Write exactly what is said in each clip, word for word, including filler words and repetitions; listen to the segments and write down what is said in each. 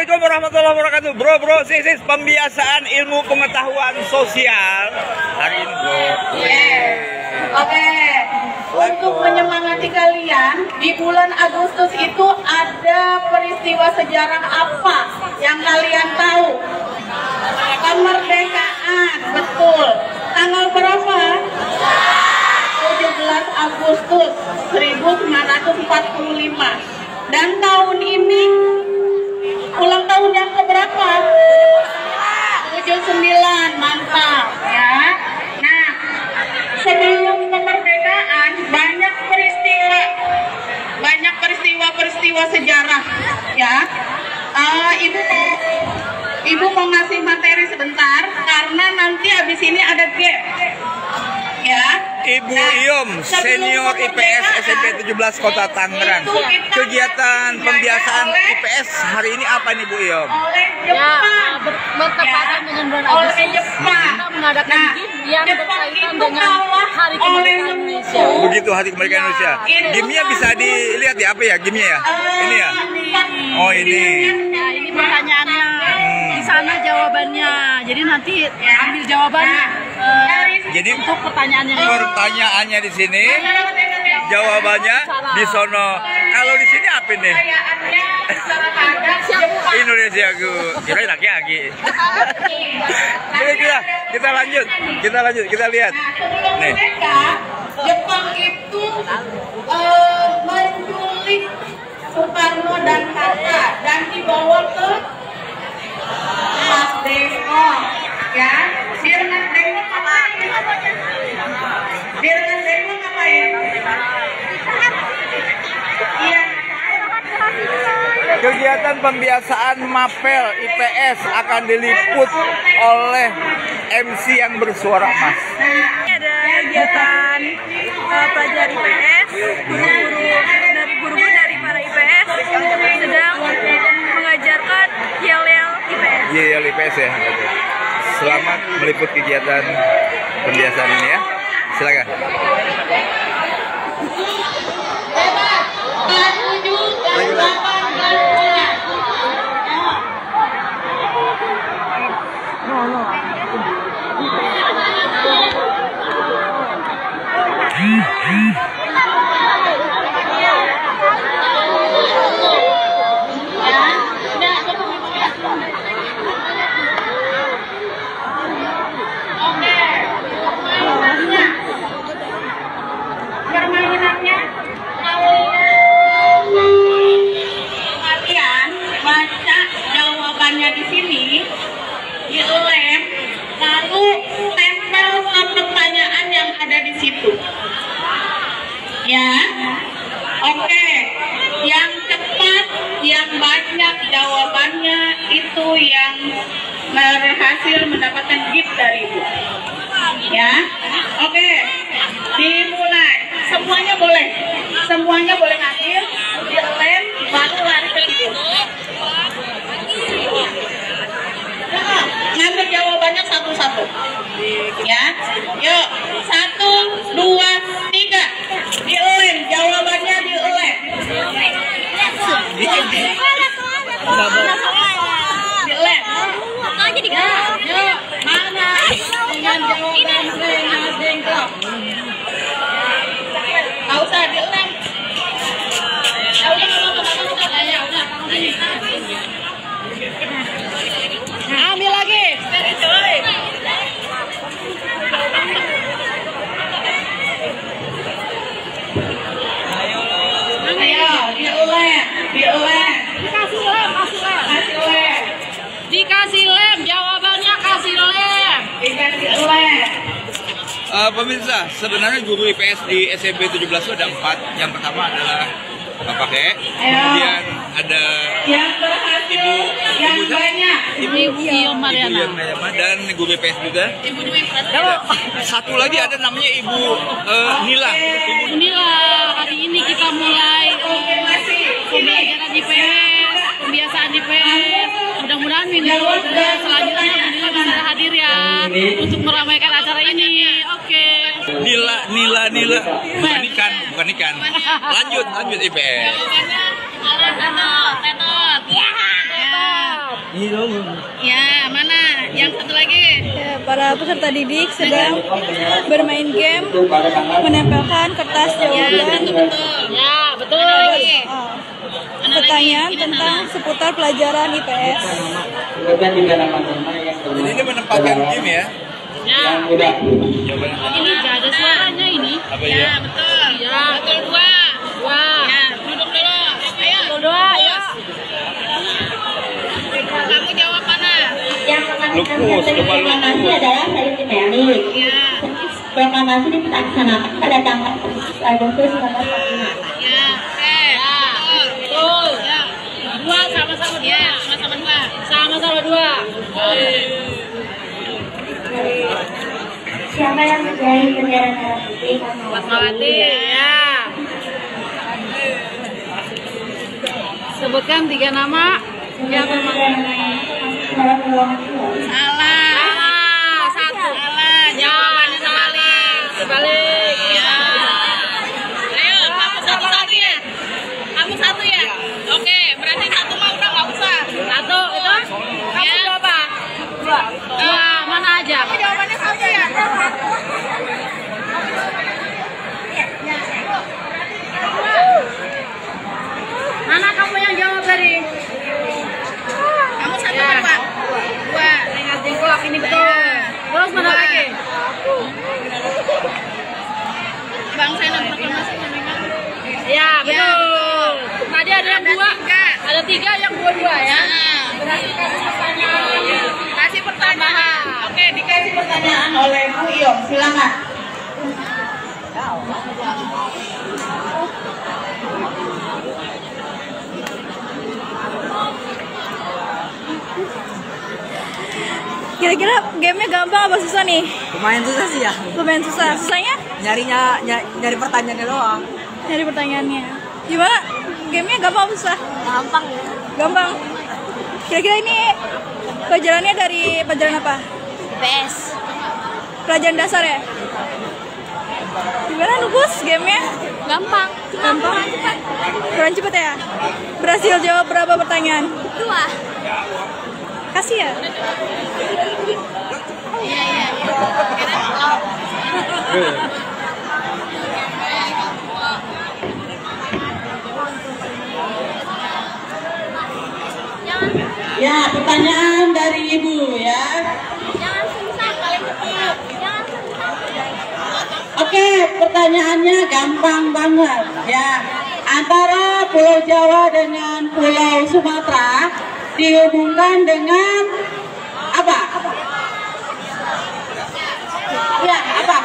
Assalamualaikum warahmatullahi wabarakatuh. Bro, bro, sis, sis, pembiasaan ilmu pengetahuan sosial hari ini, bro. Oke, untuk menyemangati kalian, di bulan Agustus itu ada peristiwa sejarah apa yang kalian tahu? Kemerdekaan, betul. Tanggal berapa? tujuh belas Agustus seribu sembilan ratus empat puluh lima. Dan tahun ini ulang tahun yang keberapa? tujuh puluh sembilan, mantap ya. Nah, sebelum kemerdekaan banyak peristiwa, banyak peristiwa-peristiwa sejarah ya. Uh, ibu mau, ibu mau ngasih materi sebentar karena nanti habis ini ada game ya. Ibu Iyom, senior I P S S M P tujuh belas Kota Tangerang. Kegiatan pembiasaan I P S hari ini apa nih Bu Iyom? Oleh Jepang, ya, bertepatan ya, dengan bulan oleh Agustus Jepang. kita mengadakan Nah, game yang Jepang berkaitan itu dengan Hari Kemerdekaan Indonesia. Begitu Hari Kemerdekaan Indonesia. Gamenya bisa dilihat ya, apa ya gamenya ya? Ini ya? Oh ini. Nah, ini pertanyaannya. Di sana jawabannya. Jadi nanti ambil jawabannya. Uh, Jadi untuk pertanyaannya. Pertanyaannya di sini, jawabannya di sono. Kalau di sini apa nih? Indonesia gue. Kira lagi lagi. Oke, kita kita lanjut, kita lanjut, kita lihat. Nih. Jepang itu uh, menculik Soekarno dan Hatta dan dibawa ke Mas Dengkong, ya. Dirnas Dengkong ngapain? Dirnas Dengkong ngapain? Iya. Kegiatan pembiasaan Mapel I P S akan diliput oleh M C yang bersuara emas. Ada kegiatan uh, pelajar I P S, guru-guru dari guru-guru dari para I P S sedang mengajarkan yel-yel I P S. Iya, I P S ya. Selamat meliput kegiatan pembiasaan ini ya. Silakan. Permainannya kalian baca jawabannya di sini, di lem, lalu tempel ke pertanyaan yang ada di situ. Ya, oke. Yang cepat, yang banyak jawabannya itu yang berhasil mendapatkan gift dari Ibu. Ya, oke. Dimulai. Semuanya boleh, semuanya boleh ngambil, dilem, baru lari ke situ. Nah, ngambil jawabannya satu-satu. Ya, yuk, satu, dua, tiga, dilem, jawabannya dilem. Dilem. Makanya digerak. Yuk, mana dengan jawaban Rena Dengkong? Gak usah dilem. Ya udah, ya udah, ambil lagi. Ayo, dilem, dilem. Dikasih lem, kasih lem. Kasih lem. Dikasih lem, jawabannya kasih lem. Dikasih lem. Uh, pemirsa, sebenarnya guru I P S di S M P tujuh belas itu ada empat. Yang pertama adalah Bapak Kek, kemudian ada yang berhasil, Ibu, yang Ibu banyak. Ibu Iyom Mariana. Ibu yang Mariana dan guru I P S juga. Ibu Dwi Ada satu lagi ada namanya Ibu uh, Nila. Ibu Inilah hari ini kita mulai pembelajaran I P S, pembiasaan I P S. Mudah-mudahan minggu selanjutnya Alhamdulillah bisa hadir ya untuk meramaikan acara ini. Oke. Nila, Nila, Nila. Bukan ikan, bukan ikan. Lanjut, lanjut I P S. Jawabannya alat alat, metode. Ya. Ya, mana? Yang satu lagi. Ya, para peserta didik sedang bermain game menempelkan kertas Ya, jawaban betul betul. Ya, betul. Ada lagi. oh, Mana pertanyaan lagi? Ini tentang mana? seputar pelajaran I P S. Jadi ini menempatkan game ya. Ya. Ini gak ada suaranya ini. Apa Ya, ya? betul. Ya, betul dua. Dua. Ya, duduk dulu. Ayo. Betul dua, ya. Kamu jawab mana? Yang mengajukan Lupus, coba reklamasi lupus. adalah Said Timeani. Ya. Reklamasi dilaksanakan pada tanggal Agustus seribu sembilan ratus empat puluh lima. Ya. Oke. Ya. Betul. Betul. Ya. Dua sama-sama dua. Ya, sama-sama dua. Sama-sama dua. Siapa yang menjadi bendera merah putih? Fatmawati. Ya. Sebutkan tiga nama yang bermain. Salah ruangan dua. Salah. Salah. Satu. Salah. Jawabannya sebalik. Sebalik. Ya. Ayo, kamu satu satu ya. Kamu satu ya. Oke, berarti satu mah udah nggak usah. Satu itu. Kamu coba. Dua. Dua. Mana aja? Kamu jawabannya satu ya. Mana kamu yang jawab tadi? Kamu satu apa dua? Dua. Dengan jengkok ini betul. Terus mana lagi? Bang saya nomor proklamasi memang. Ya betul. Tadi ada yang dua. Ada tiga yang dua-dua ya. Berarti kasih pertanyaan. Kasih pertanyaan. Oke, dikasih pertanyaan. Pertanyaan oleh Bu Iyom, silakan. Kira-kira gamenya gampang apa susah nih? Lumayan susah sih ya. Lumayan susah. Susahnya? Nyarinya ny- nyari pertanyaannya doang. Nyari pertanyaannya. Gimana? Gamenya gampang apa susah? Gampang. Gampang. Kira-kira ini pelajarannya dari pelajaran apa? I P S. Pelajaran dasar ya? Gimana Nubus gamenya? Gampang. Gampang. Kurang cepet ya? Berhasil jawab berapa pertanyaan? Dua. Kasih ya? Iya, iya. Ya, pertanyaan dari Ibu ya. Jangan susah, paling cepat. Jangan susah. Oke, pertanyaannya gampang banget ya. Antara Pulau Jawa dengan Pulau Sumatera dihubungkan dengan apa? Ya, apa?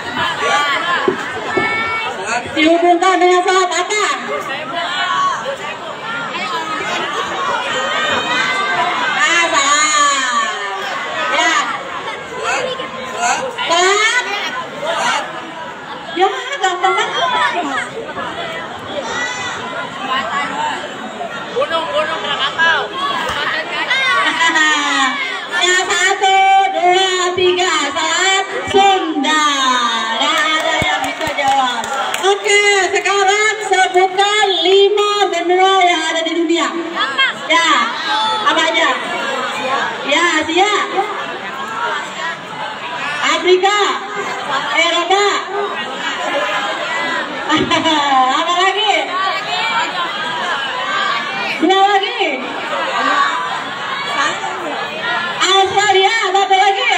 Dihubungkan dengan selat apa? Ah, salah. Ya. Selat. Ya, gampang banget. Gunung-gunung Krakatau. Ya, satu, dua, tiga, Selat Sunda. Nggak ada yang bisa jawab. Oke, sekarang sebutkan lima benua yang ada di dunia. Ya, apa aja? Ya, Asia, Afrika, Eropa. Apa lagi? Dua lagi. Australia, apa lagi?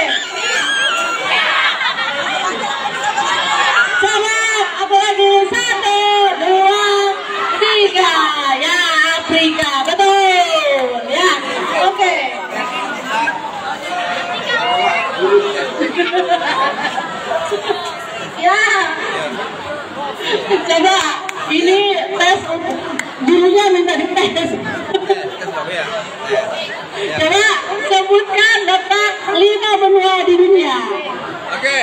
Sama, apa lagi? Satu, dua, tiga. Ya, Afrika, betul. Ya, oke. Ya. Coba, ini tes gurunya minta dites. Coba sebutkan letak lima benua di dunia. Oke.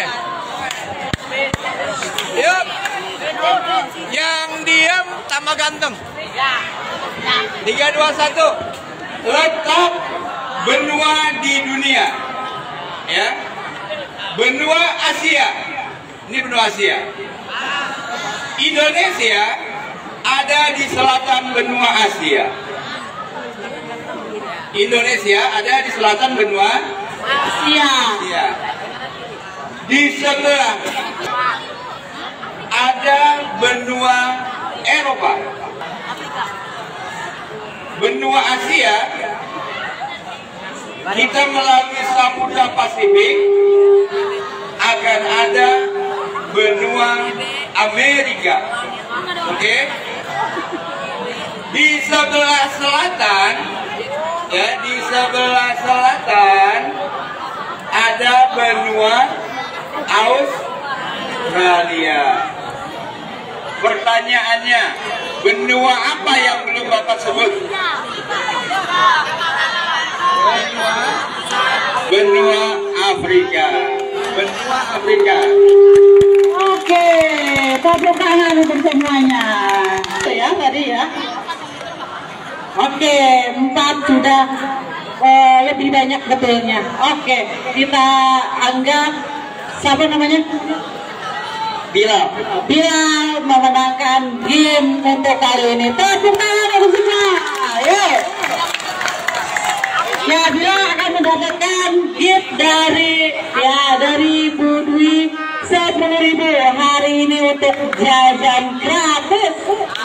Yuk. Yang diam tambah ganteng. Tiga, dua, satu. Letak benua di dunia. Ya. Benua Asia. Ini benua Asia. Indonesia ada di selatan benua Asia. Indonesia ada di selatan benua Asia. Asia. Di sebelah ada benua Eropa. Benua Asia kita melalui Samudra Pasifik akan ada benua Amerika. Oke? Okay? Di sebelah selatan, ya di sebelah selatan ada benua Australia. Pertanyaannya, benua apa yang belum Bapak sebut? Benua, benua Afrika. Benua Afrika. Oke, tepuk tangan untuk semuanya. Ya tadi ya. Oke, empat sudah uh, lebih banyak betulnya. Oke, kita anggap siapa namanya? Bilal. Bilal memenangkan game untuk kali ini. Tepuk tangan untuk semua. Ayo. Ya, Bilal akan mendapatkan gift dari ya dari Bu Dwi sepuluh ribu hari ini untuk jajan gratis.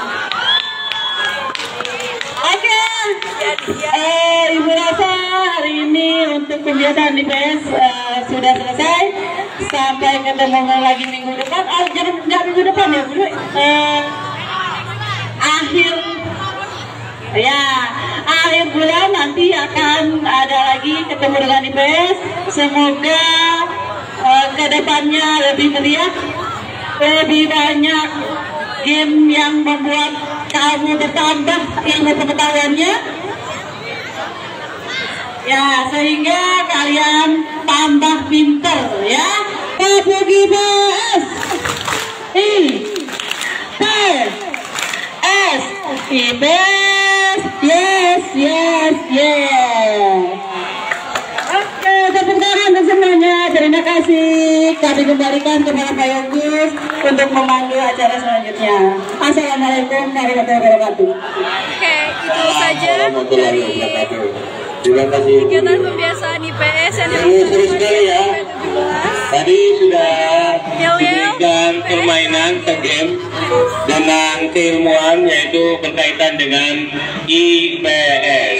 Oke, eh, Ibu Rasa hari ini untuk kegiatan di P S uh, sudah selesai. Sampai ketemu lagi minggu depan. Oh, jangan nggak minggu depan ya, Bu. Uh, akhir, ya, akhir bulan nanti akan ada lagi ketemu dengan I P S. Semoga uh, kedepannya lebih meriah, lebih banyak game yang membuat kamu bertambah ilmu pengetahuannya, ya sehingga kalian tambah pinter ya. Tepuk I P S, I P S, I P S, yes yes yes. Oke, tepuk tangan untuk semuanya. Terima kasih. Kami kembalikan kepada Pak Yogus untuk memandu acara selanjutnya. Assalamualaikum warahmatullahi wabarakatuh. Oke, itu saja dari kegiatan pembiasaan I P S yang seru sekali ya. Tadi sudah Yel, yel. diberikan permainan ke game dengan keilmuan yaitu berkaitan dengan I P S.